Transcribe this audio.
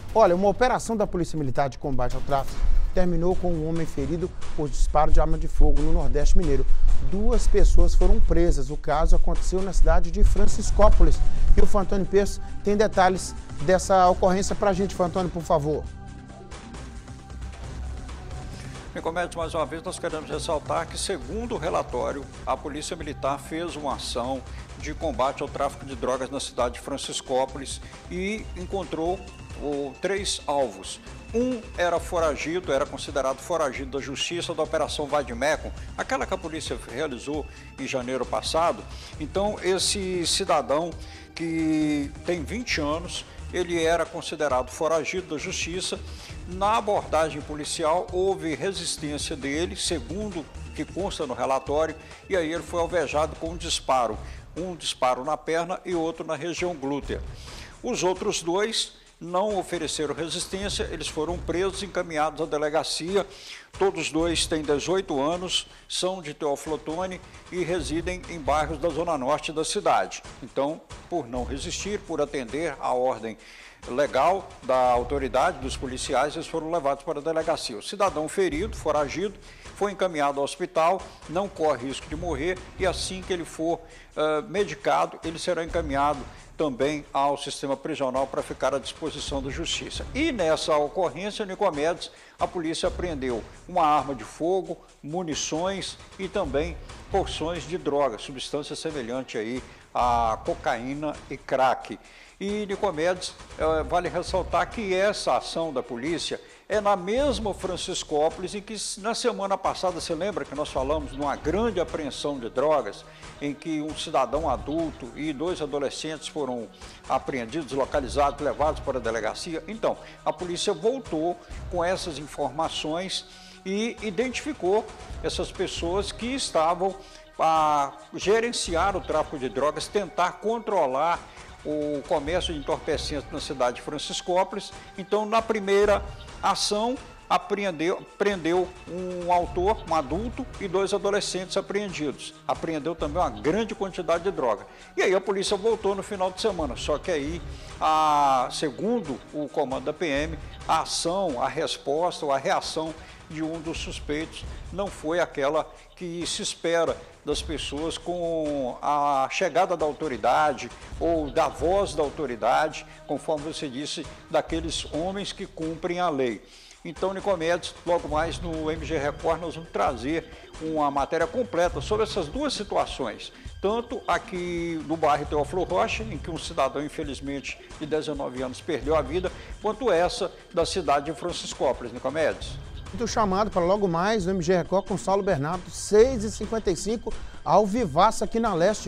Olha, uma operação da Polícia Militar de combate ao tráfico terminou com um homem ferido por disparo de arma de fogo no Nordeste Mineiro. 2 pessoas foram presas. O caso aconteceu na cidade de Franciscópolis. E o Fantônio Peço tem detalhes dessa ocorrência para a gente. Fantônio, por favor. Nicomedes, mais uma vez nós queremos ressaltar que, segundo o relatório, a Polícia Militar fez uma ação de combate ao tráfico de drogas na cidade de Franciscópolis e encontrou 3 alvos. Um era foragido, era considerado foragido da Justiça da Operação Vadimécum, aquela que a polícia realizou em janeiro passado. Então, esse cidadão que tem 20 anos, ele era considerado foragido da Justiça. Na abordagem policial, houve resistência dele, segundo que consta no relatório, e aí ele foi alvejado com um disparo na perna e outro na região glútea. Os outros 2 não ofereceram resistência, eles foram presos e encaminhados à delegacia. Todos os 2 têm 18 anos, são de Teófilo Otoni e residem em bairros da zona norte da cidade. Então, por não resistir, por atender à ordem legal da autoridade, dos policiais, eles foram levados para a delegacia. O cidadão ferido, foragido, foi encaminhado ao hospital, não corre risco de morrer e assim que ele for medicado, ele será encaminhado também ao sistema prisional para ficar à disposição da Justiça. E nessa ocorrência, Nicomedes, a polícia apreendeu uma arma de fogo, munições e também porções de droga, substância semelhante aí a cocaína e crack. E, Nicomedes, vale ressaltar que essa ação da polícia é na mesma Franciscópolis em que na semana passada, você lembra que nós falamos de uma grande apreensão de drogas, em que um cidadão adulto e 2 adolescentes foram apreendidos, localizados, levados para a delegacia? Então, a polícia voltou com essas informações e identificou essas pessoas que estavam a gerenciar o tráfico de drogas, tentar controlar o comércio de entorpecentes na cidade de Franciscópolis. Então, na primeira ação, prendeu um autor, um adulto, e 2 adolescentes apreendidos. Apreendeu também uma grande quantidade de droga. E aí a polícia voltou no final de semana, só que aí, segundo o comando da PM, a ação, a resposta ou a reação de um dos suspeitos não foi aquela que se espera das pessoas com a chegada da autoridade ou da voz da autoridade, conforme você disse, daqueles homens que cumprem a lei. Então, Nicomedes, logo mais no MG Record nós vamos trazer uma matéria completa sobre essas 2 situações, tanto aqui no bairro Teófilo Rocha, em que um cidadão, infelizmente, de 19 anos perdeu a vida, quanto essa da cidade de Franciscópolis, Nicomedes. Muito chamado para logo mais no MG Record com Saulo Bernardo, 6h55, ao vivaço aqui na Leste.